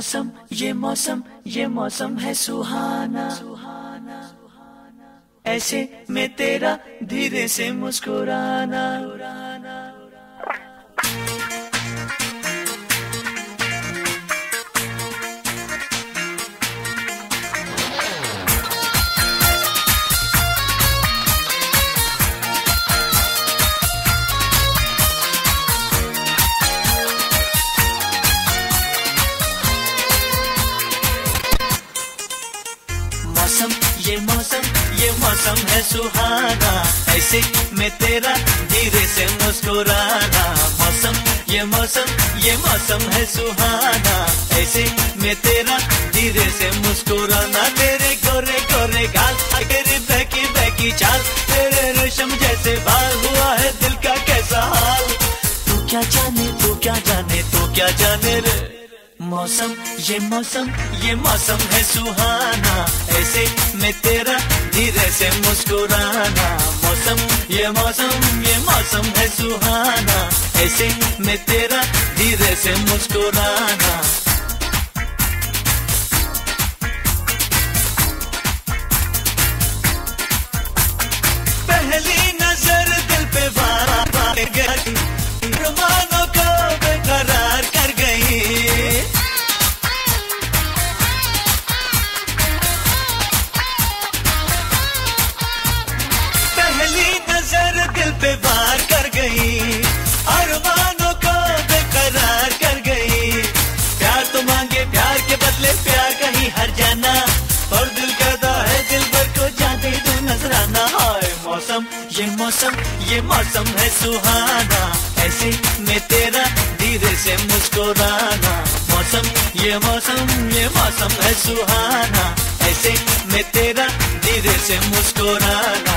ये मौसम है सुहाना। ऐसे में तेरा धीरे से मुस्कुराना। ये मौसम है सुहाना। ऐसे में तेरा धीरे से मुस्कुराना। ये मौसम है सुहाना। ऐसे में तेरा धीरे से मुस्कुराना। तेरे गोरे गोरे गाल, तेरी बहकी बहकी चाल, तेरे रेशम जैसे बाल, हुआ है दिल का कैसा हाल। तू क्या जाने रे। ये मौसम है सुहाना। ऐसे में तेरा धीरे से मुस्कुराना। ये मौसम है सुहाना। ऐसे में तेरा धीरे से मुस्कुराना। पहली नजर दिल पे वार गई, रुमानों को बेकरार कर गई। दिल पे वार कर गई, अरमानों को बेकरार कर गई। प्यार तो मांगे, प्यार के बदले प्यार कहीं हर जाना, और दिल कहता है दिल भर को जाते तू नजराना। हाय ये मौसम है सुहाना। ऐसे में तेरा धीरे से मुस्कुराना। ये मौसम है सुहाना। ऐसे में तेरा धीरे से मुस्कुराना।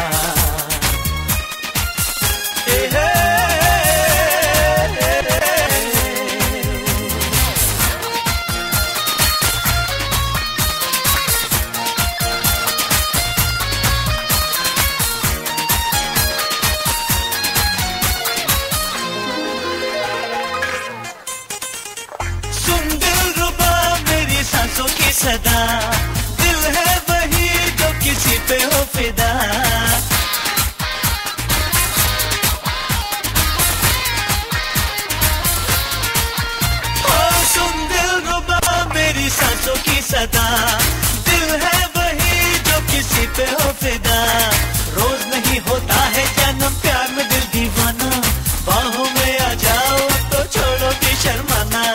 सदा दिल है वही जो किसी पे हो फिदा। सुन दिल रुबा मेरी सांसों की सदा, दिल है वही जो किसी पे हो फिदा। रोज नहीं होता है जन्म प्यार में दिल दीवाना, बाहों में आ जाओ तो छोड़ो कि शर्माना।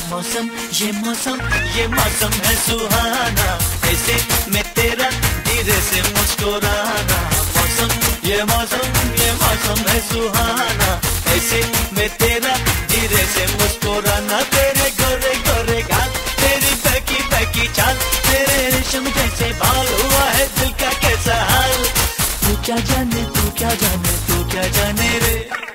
ये मौसम है सुहाना। ऐसे में तेरा धीरे से मुस्कुराना। ये मौसम है सुहाना। ऐसे में तेरा धीरे से मुस्कुराना। तेरे गोरे गोरे गाल, तेरी बहकी बहकी चाल, तेरे रेशम जैसे बाल, हुआ है दिल का कैसा हाल। तू क्या जाने रे।